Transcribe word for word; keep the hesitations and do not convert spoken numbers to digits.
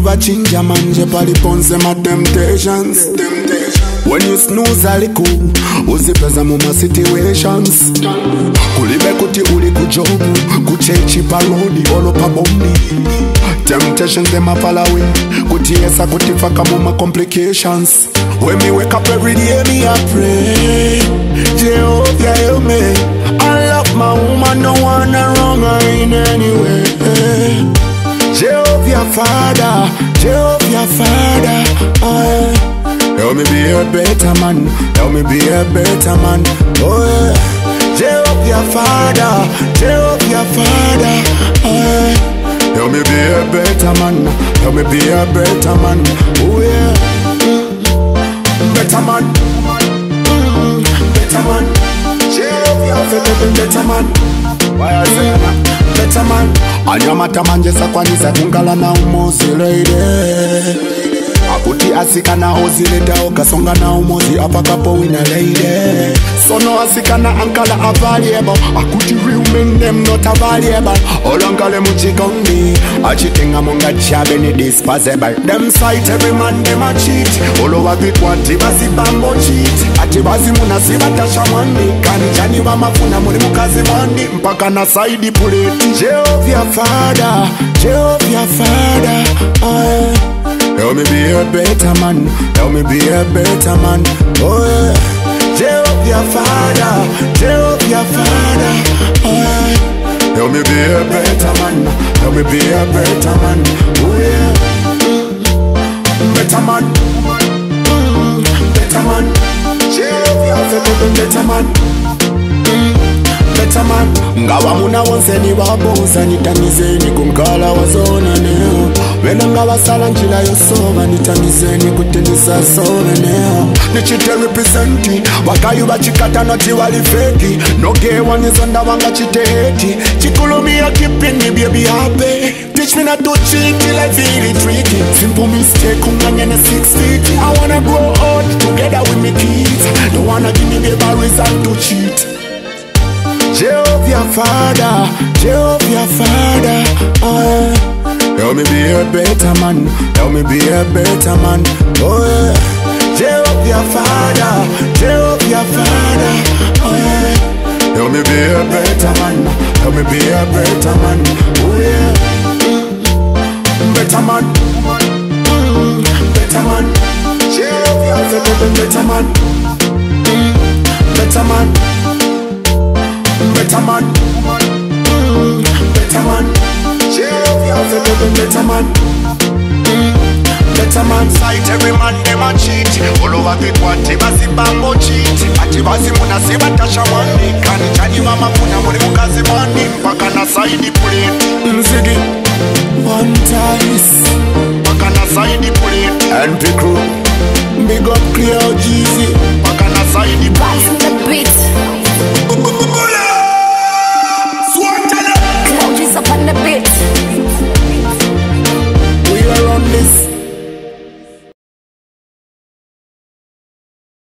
over ginger manje pali ponse my temptations. When you snooze ali cool, uzipeza mu ma situations. Kulibe kuti uli kujobu, kuchechi parodi olo pa bombi. Temptations them a fall away, kuti yesa kuti faka mu ma complications. When me wake up every day me a pray, Jehovah help me. I love my woman, no wanna wrong her in any way. Jehovah Father, Jehovah Father, oh, help me be a better man, help me be a better man, oh yeah. Jehovah Father, Jehovah Father, oh, help me be a better man, help me be a better man, oh yeah. Mm, better man, mm, better man, Jehovah better man, why I say that? Better man, anyamata manje sakwanisa kungala na umozi lady. Akuti asika na ozileta okasonga na umozi apakapo wina lady. Sono asika na ankala available. Akuti real men them not available. Olankale muchigondi achitenga monga chabe ni disposable. Them sight every man them a cheat. Olo wabit wanti basi bambo cheat. Ati basi muna sibata shamani. Kani chani wa mafuna muli mukazi mandi. Mpaka na saidi puleti. Jehovah Father, Jehovah Father, oh, help me be a better man, help me be a better man, oh yeah. Jehovah Father, Jehovah Father, oh yeah. Help me be a better man, help me be a better man, oh yeah. Mm, better man, mm, better man, Jehovah better man, mm, better man. Ngawa muna wonse ni waboza nitamizeni kumkala wazona neo. Wena ngawa sala njila yosova nitamizeni kutenisa sona neo. Nichite representi wakayu bachikata noti wali feki. No gay one is under wanga chite heti. Chikulumi ya keeping me baby happy. Teach me not to cheat till I feel it tricky. Simple mistake kunganya na six feet. I wanna grow old together with me kids. Don't wanna give me the reason to cheat. Jehovah Father, Jehovah Father, oh yeah. Help me be a better man, help me be a better man, oh yeah. Jehovah Father, Jehovah Father, oh yeah. Help me be a better man, help me be a better man, oh yeah. Mm, better man, mm, better man, Jehovah better man, mm, better man. Better man, mm, better man, Jehovah better man, mm, better man. Sight every man them a cheat. All over the party basi bambo cheat. Ati basi muna sibata shawani. Kani chani mama kuna muli mukazi mani. Mpaka na saidi plate. Nzigi one times. Mpaka na saidi plate. And pick crew. Big up clear Jeezy. Mpaka na saidi plate.